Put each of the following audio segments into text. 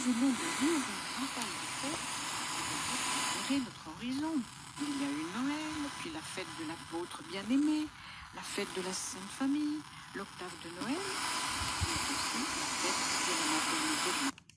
venons de vivre une campagne de fête pour éclairer notre horizon. Il y a eu Noël, puis la fête de l'apôtre bien-aimé, la fête de la Sainte Famille, l'octave de Noël, et aussi la fête de la maternité de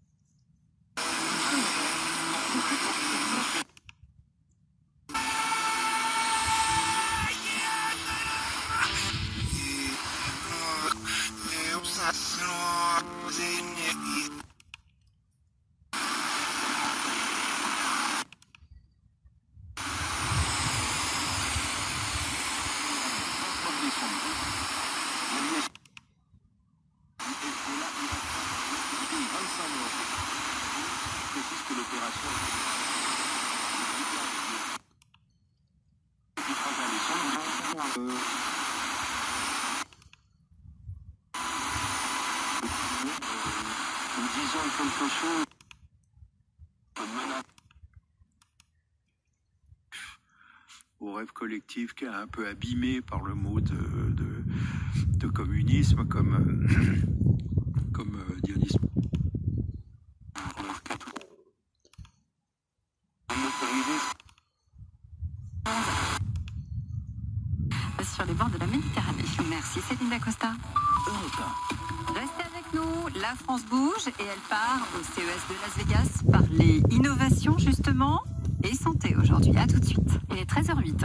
quelque chose au rêve collectif qui est un peu abîmé par le mot de communisme comme Dionys. Sur les bords de la Méditerranée. Merci Céline Dacosta. Restez avec nous, la France bouge et elle part au CES de Las Vegas parler innovation justement et santé aujourd'hui. À tout de suite. Il est 13h08.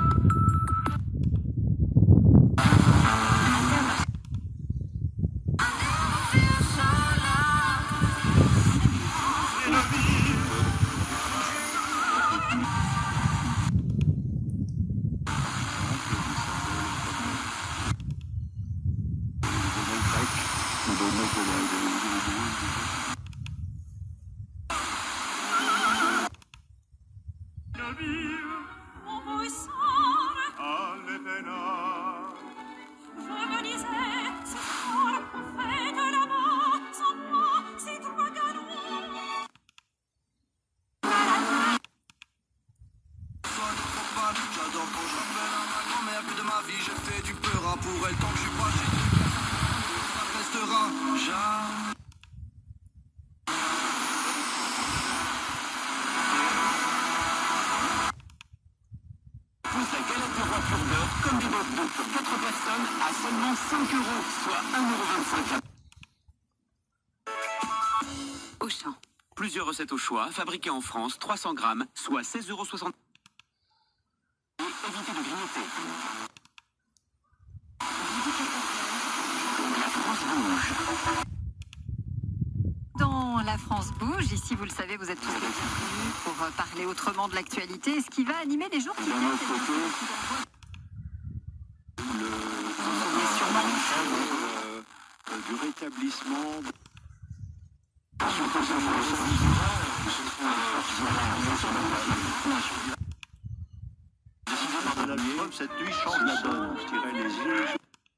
J'adore quand je rappelle à ma grand-mère que de ma vie j'ai fait du peur pour elle. Tant que je suis pas chez lui, ça restera jamais. Pousse la galette de roi pur beurre comme des bottes d'eau pour 4 personnes à seulement 5 €, soit 1,25 €. Auchan. Plusieurs recettes au choix, fabriquées en France, 300 grammes, soit 16,60 €. Évitez de grignoter. La France bouge. Dans La France bouge, ici vous le savez, vous êtes tous les bienvenus pour parler autrement de l'actualité et ce qui va animer les jours qui viennent. Du rétablissement. Cette nuit change la donne, je dirais les yeux.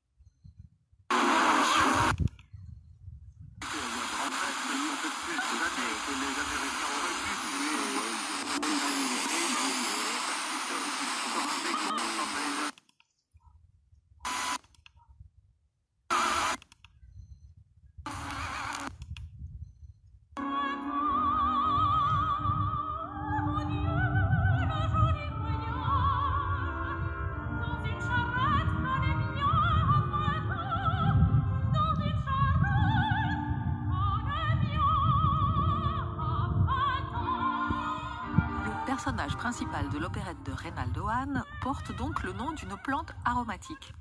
Le personnage principal de l'opérette de Reynaldo Hahn porte donc le nom d'une plante aromatique.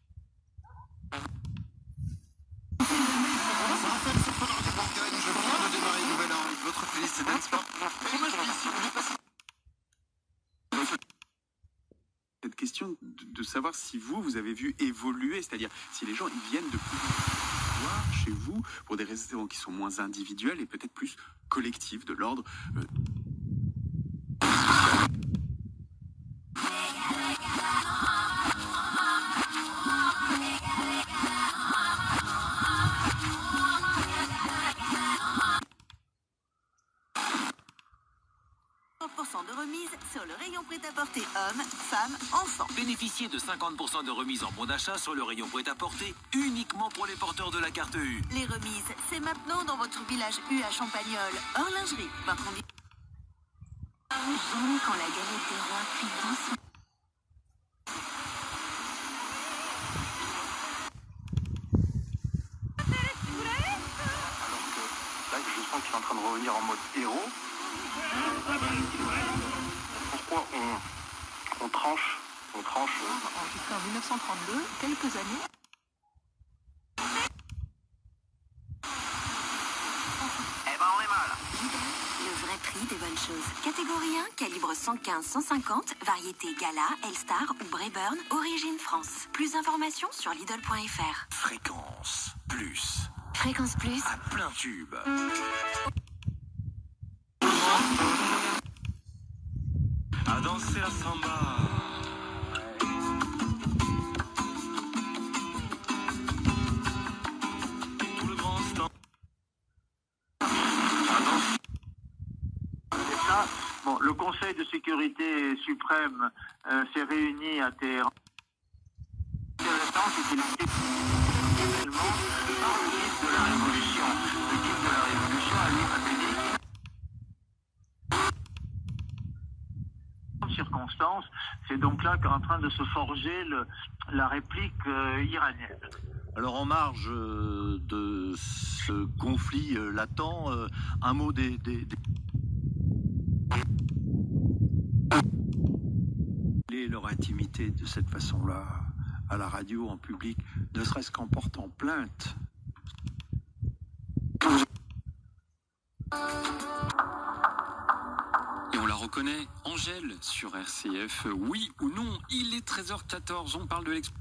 Je viens de démarrer une nouvelle an. Votre playlist c'est Dance Sport. Cette question de savoir si vous avez vu évoluer, c'est-à-dire si les gens ils viennent de plus voir chez vous pour des raisons qui sont moins individuelles et peut-être plus collectives, de l'ordre de remise sur le rayon prêt-à-porter hommes, femmes, enfants. Bénéficiez de 50% de remise en bon d'achat sur le rayon prêt-à-porter, uniquement pour les porteurs de la carte U. Les remises, c'est maintenant dans votre village U à Champagnole. Hors lingerie, Quand la galette des rois cuit doucement. Là, je sens qu'il est en train de revenir en mode héros. Pourquoi on tranche Enregistré en 1932, quelques années. Eh ben, on est mal. Le vrai prix des bonnes choses. Catégorie 1, calibre 115-150, variété Gala, Elstar ou Brayburn, origine France. Plus d'informations sur Lidl.fr. Fréquence plus. Fréquence Plus. À plein tube. À danser la samba. Tout le grand stand. Bon, le Conseil de sécurité suprême s'est réuni à Téhéran. C'était également par le guide de la Révolution. Le guide de la Révolution a lui circonstances, c'est donc là qu'est en train de se forger la réplique iranienne. Alors en marge de ce conflit latent, un mot leur intimité de cette façon-là à la radio, en public, ne serait-ce qu'en portant plainte. Et on la reconnaît, Angèle, sur RCF. Oui ou non, il est 13h14, on parle de l'expérience.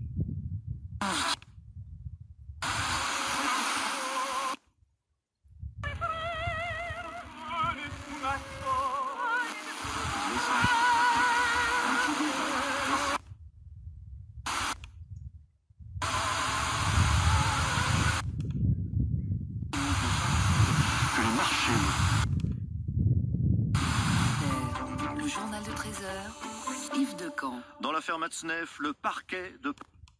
Le journal de 13h, Yves Decamp. Dans l'affaire Matzneff, le parquet de...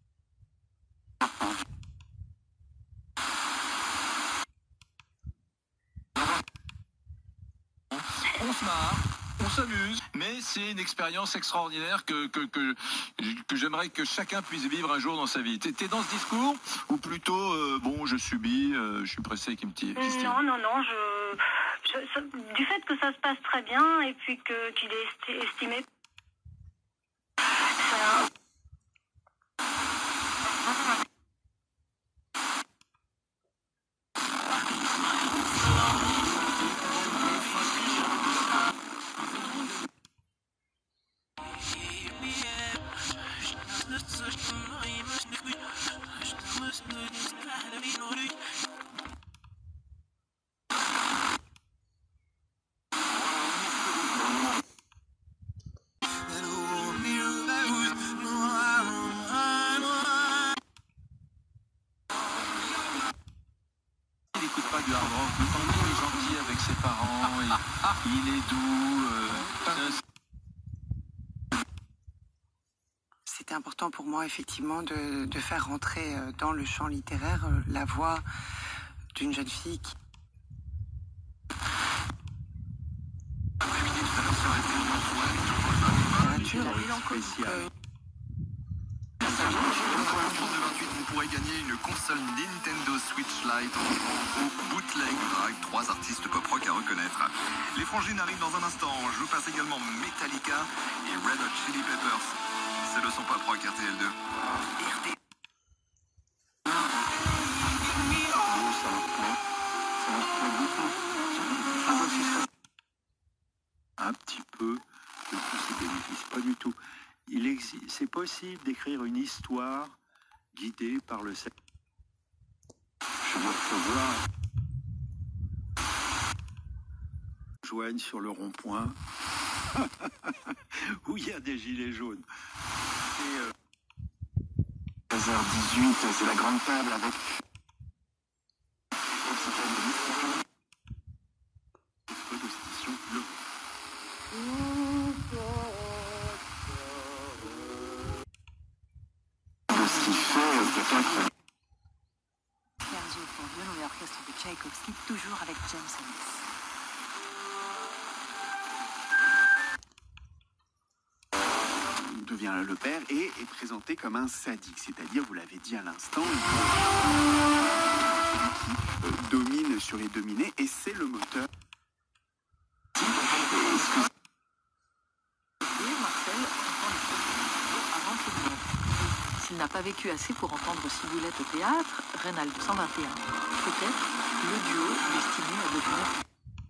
On se marre, on s'amuse, mais c'est une expérience extraordinaire que j'aimerais que chacun puisse vivre un jour dans sa vie. T'es dans ce discours ou plutôt, bon, je subis, je suis pressé qu'il me tire? Non, du fait que ça se passe très bien et puis qu'il est estimé. Il n'écoute pas du hard rock, mais quand il est gentil avec ses parents, il est doux. C'était important pour moi, effectivement, de faire rentrer dans le champ littéraire la voix d'une jeune fille qui... Vous pourrez gagner une console Nintendo Switch Lite au bootleg avec 3 artistes pop-rock à reconnaître. Les Frangines arrivent dans un instant. Je vous passe également Metallica et Red Hot Chili Peppers. C'est le son pop-rock RTL2. Un petit peu de tous ces bénéfices, pas du tout. C'est possible d'écrire une histoire guidée par le sexe. Je dois recevoir joigne sur le rond-point où il y a des gilets jaunes. 13h18, c'est la grande table avec... Scherzo pour violon et orchestre de Tchaïkovski, toujours avec James Ennis. Devient le père et est présenté comme un sadique, c'est-à-dire, vous l'avez dit à l'instant, qui domine sur les dominés et c'est le moteur. S'il n'a pas vécu assez pour entendre Ciboulette au théâtre, Reynald 121, peut-être le duo destiné à devenir...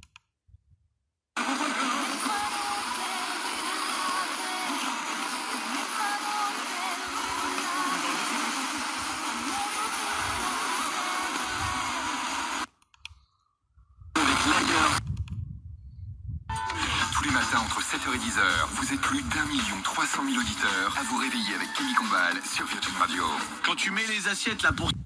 Tous les matins entre 7h et 10h, vous êtes plus d'1 300 000 auditeurs à vous réveiller avec Kelly Combal sur Virgin Radio. Quand tu mets les assiettes là pour...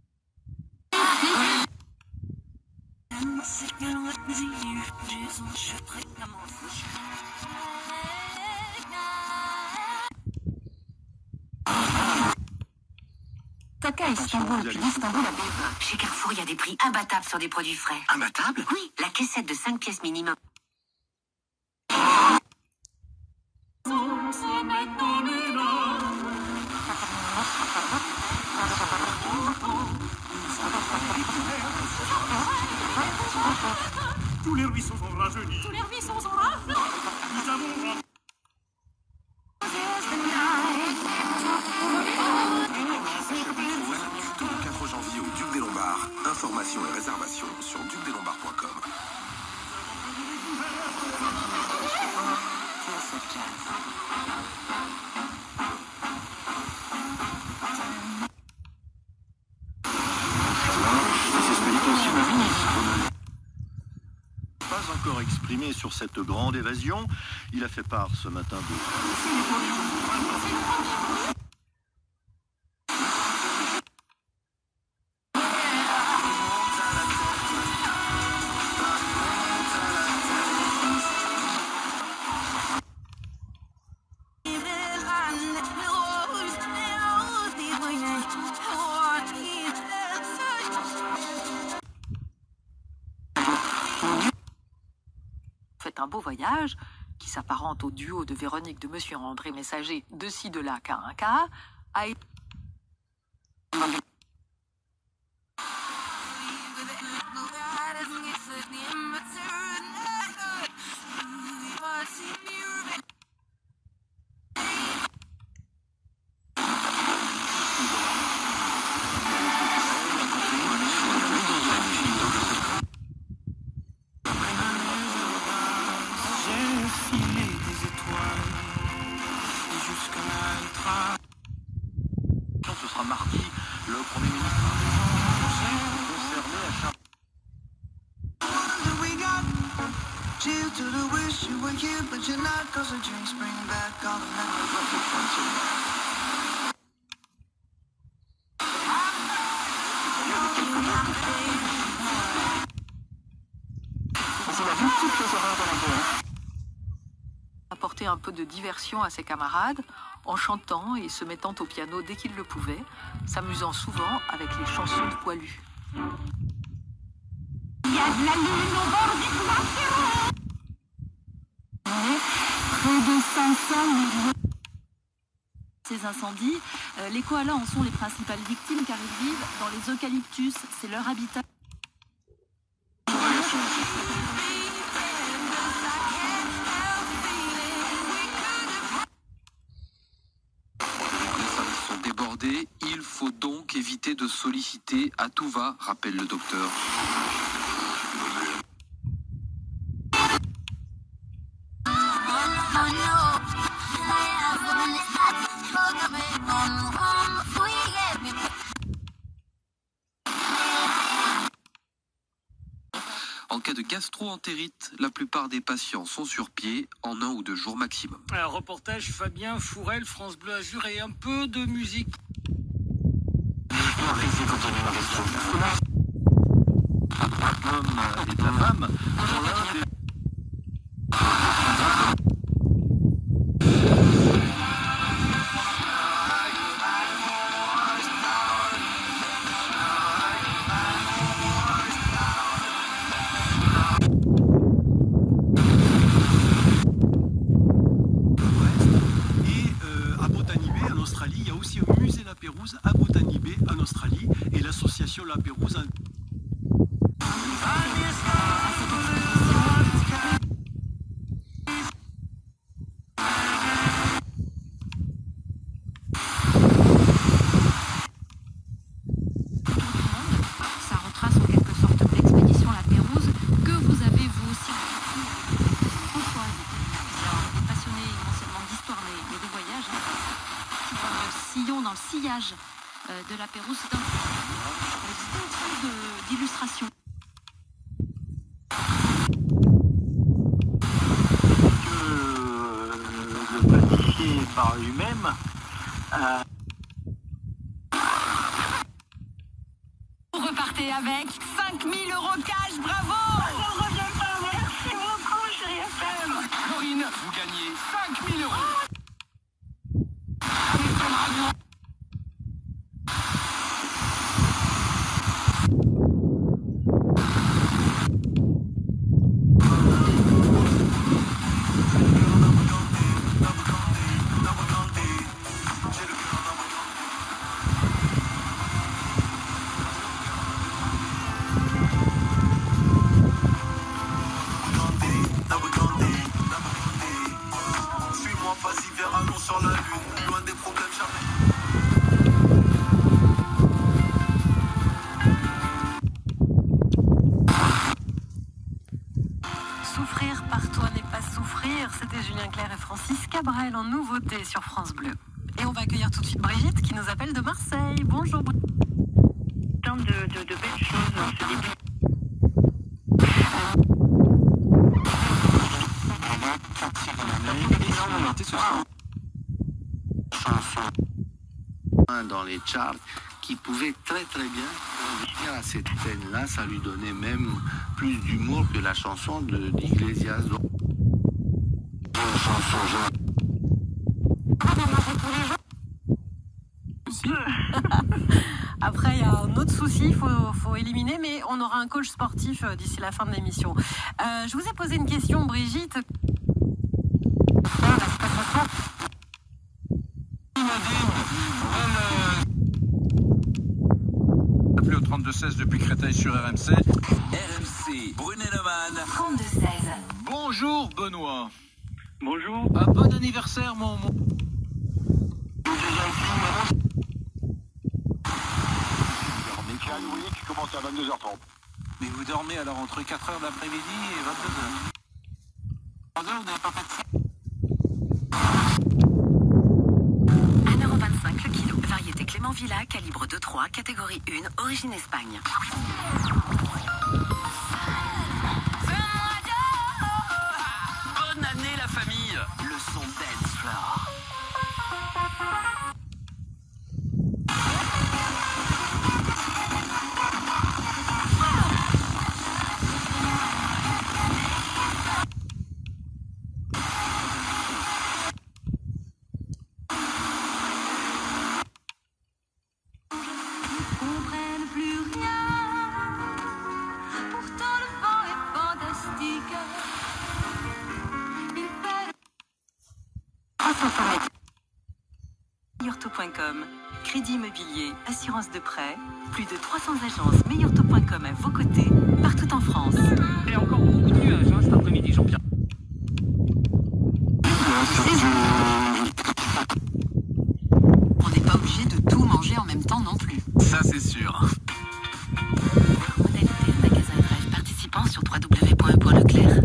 Taka Istanbul, puis Istanbul à Bevin. Chez Carrefour, il y a des prix imbattables sur des produits frais. Imbattables? Oui, la caissette de 5 pièces minimum. Tous les ruisseaux ont rajeuni. Tous les ruisseaux ont rajeuni. Nous avons... Du 4 janvier au Duc des Lombards. Informations et réservations sur ducdeslombards.com. Pas encore exprimé sur cette grande évasion. Il a fait part ce matin de... Fait un beau voyage, qui s'apparente au duo de Véronique de Monsieur André Messager, de ci de là qu'à un cas, a été... Ce sera mardi, le Premier ministre concerné à Charles. Apporter un peu de diversion à ses camarades en chantant et se mettant au piano dès qu'il le pouvait, s'amusant souvent avec les chansons de poilus. Il y a de la lune au bord du plafond. Près de 500 000. Ces incendies, les koalas en sont les principales victimes car ils vivent dans les eucalyptus, c'est leur habitat. Il faut donc éviter de solliciter à tout va, rappelle le docteur. En cas de gastro-entérite, la plupart des patients sont sur pied en 1 ou 2 jours maximum. Alors, reportage Fabien Fourel, France Bleu Azur et un peu de musique. L'homme et la femme sont l'un des... la Pérouse. Ça retrace en quelque sorte l'expédition La Pérouse que vous avez vous aussi Françoise. Alors, on est passionné essentiellement d'histoire, mais de voyage. Petit fameux sillon dans le sillage de La Pérouse. C'est un style d'illustration. Le pâtissier par lui-même. Vous repartez avec 5 000 € cash, bravo! Je ne reviens pas, merci beaucoup, chérie FM. Corinne, vous gagnez 5 000 €. Suis-moi, vas-y, vers allons sur la lune. Loin des problèmes, jamais. Souffrir par toi n'est pas souffrir, c'était Julien Clerc et Francis Cabrel en nouveauté sur France Bleu. Et on va accueillir tout de suite Brigitte qui nous appelle de Marseille. Bonjour Brigitte. Tant de belles choses dans ce début. Dans les charts qui pouvait très très bien revenir à cette scène-là, ça lui donnait même plus d'humour que la chanson d'Iglesias. Après, il y a un autre souci, il faut éliminer, mais on aura un coach sportif d'ici la fin de l'émission. Je vous ai posé une question, Brigitte. Appelé au 32-16 depuis Créteil sur RMC. RMC, Brunet-Neumann. 32-16. Bonjour Benoît. Bonjour. Bon anniversaire mon... Mais qui a loué qui commence à 22h30. Mais vous dormez alors entre 4h de l'après-midi et 22h. 3h, vous n'avez pas fait de ça. 1,25 € le kilo. Variété Clément Villa, calibre 2,3, catégorie 1, origine Espagne. Bonne année la famille. Le son dance floor. Comprennent plus rien. Pourtant le vent est fantastique. Il fait... Meilleurtaux.com. Crédit immobilier, assurance de prêt. Plus de 300 agences Meilleurtaux.com à vos côtés, partout en France. Il y a encore beaucoup de nuages cet après-midi, Jean-Pierre. On n'est pas obligé de tout manger en même temps non plus. Ça c'est sûr. Modalité magasin et drive participants sur www.leclerc.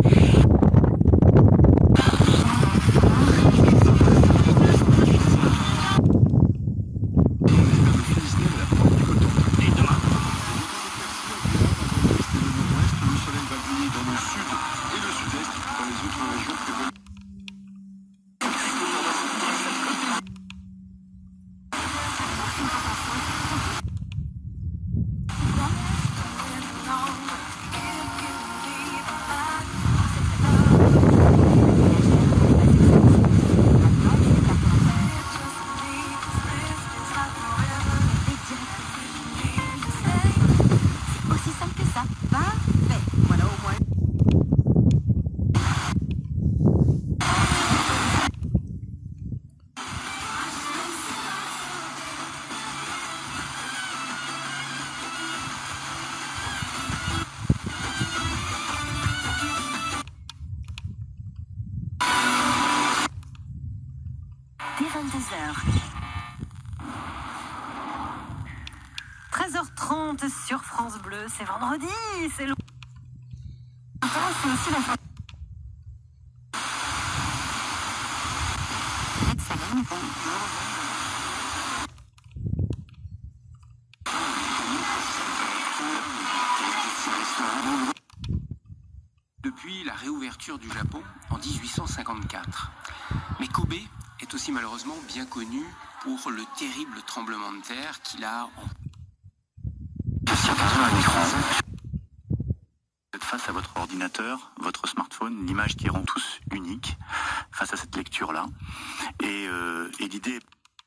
22h. 13h30 sur France Bleu, c'est vendredi, c'est le... C'est aussi la fin. Depuis la réouverture du Japon en 1854. Mais Kobe est aussi malheureusement bien connu pour le terrible tremblement de terre qu'il a en... Vous êtes face à votre ordinateur, votre smartphone, l'image qui rend tous unique face à cette lecture-là. Et l'idée...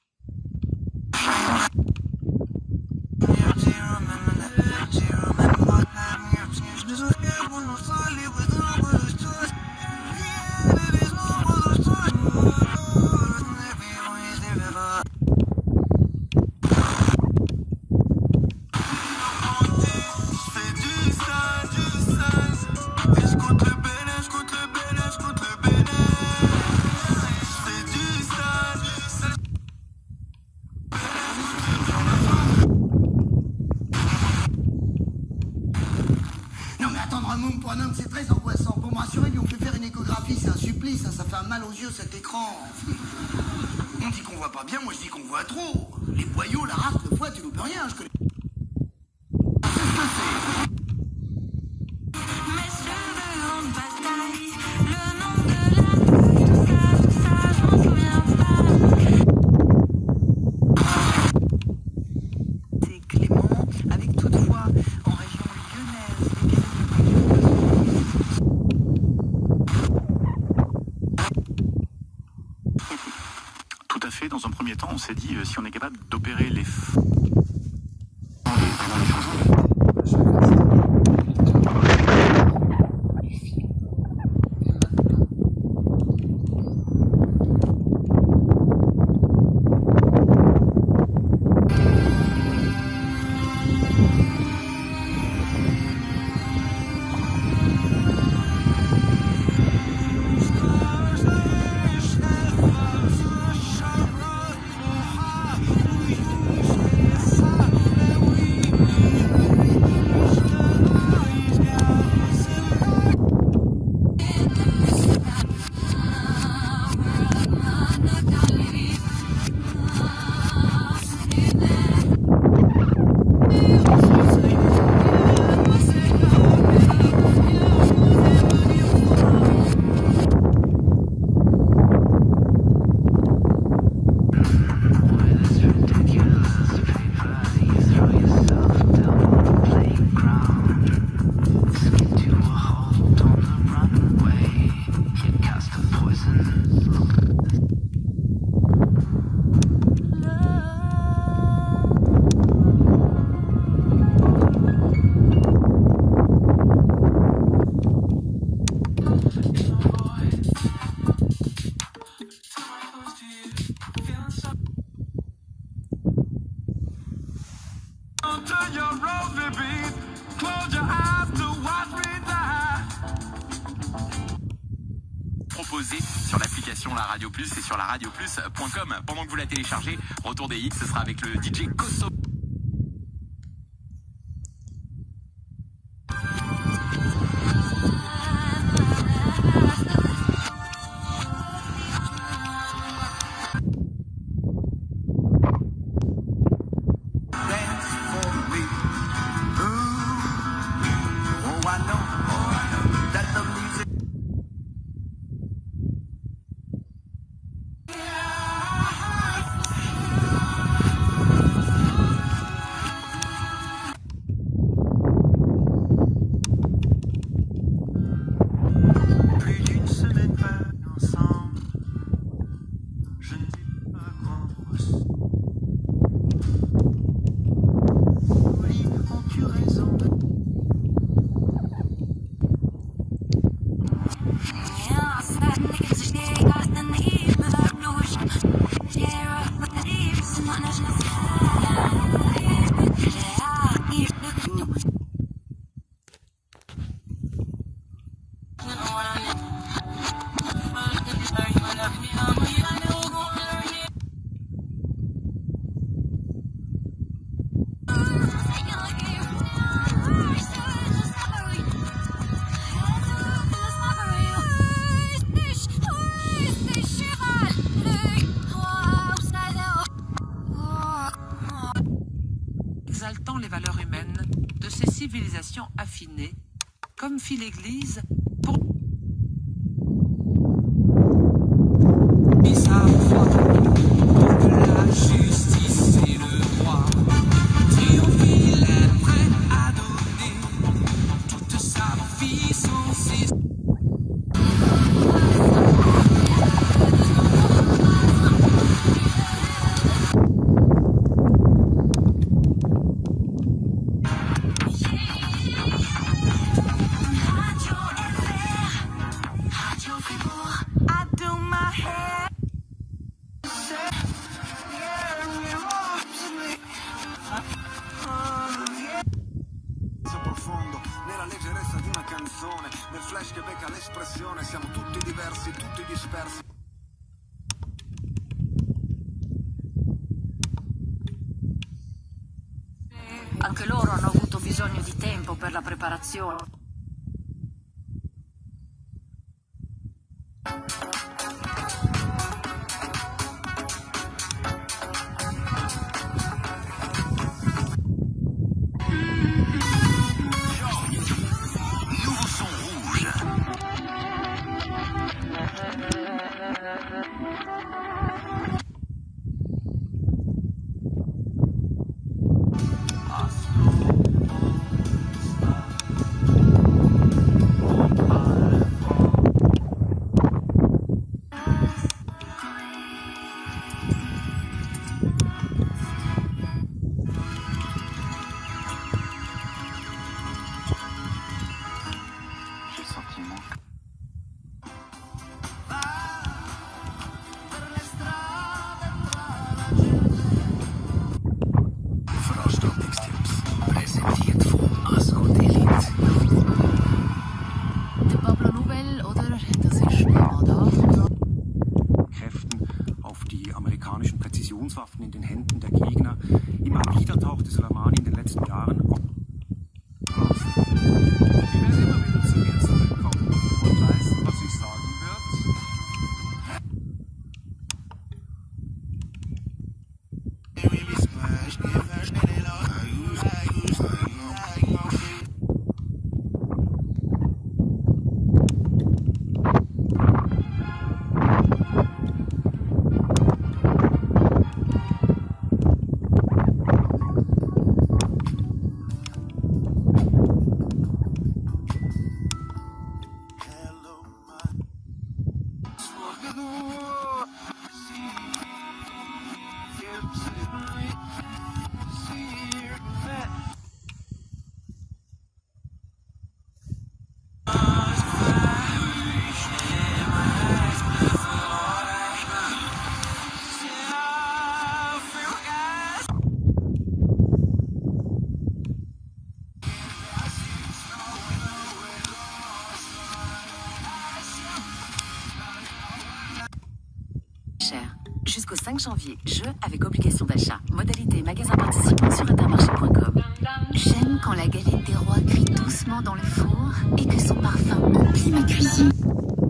Pour un homme, c'est très angoissant. Pour me rassurer, lui, on fait faire une échographie, c'est un supplice, hein, ça fait un mal aux yeux cet écran. On dit qu'on voit pas bien, moi je dis qu'on voit trop. Les boyaux, la race, le foie, tu loupes rien, je connais. C'est Clément, avec toutefois en région lyonnaise. Tout à fait, dans un premier temps, on s'est dit, si on est capable d'opérer les... Proposé sur l'application La Radio Plus et sur laradioplus.com. Pendant que vous la téléchargez, retour des hits, ce sera avec le DJ Koso. exaltant les valeurs humaines de ces civilisations affinées, comme fit l'Église pour la justice et le droit. Triomphe, il est prêt à donner toute sa vie sans cesse. Profondo nella leggerezza di una canzone, nel flash che becca l'espressione, siamo tutti diversi, tutti dispersi. Anche loro hanno avuto bisogno di tempo per la preparazione. Nouveau son rouge. J'ai le sentiment que... Verstopningstipps präsentiert von Ascot Elite. Der Pablo Nouvelle, oder? Das ist immer da. Kräften auf die amerikanischen Präzisionswaffen in den Händen der Gegner. Immer wieder tauchte Soleimani in den letzten Jahren auf. Wir werden immer wieder zu mir zurückkommen und leisten, was ich sagen wird. Jusqu'au 5 janvier, jeu avec obligation d'achat. Modalité magasin participant sur intermarché.com. J'aime quand la galette des rois cuit doucement dans le four et que son parfum emplit ma cuisine.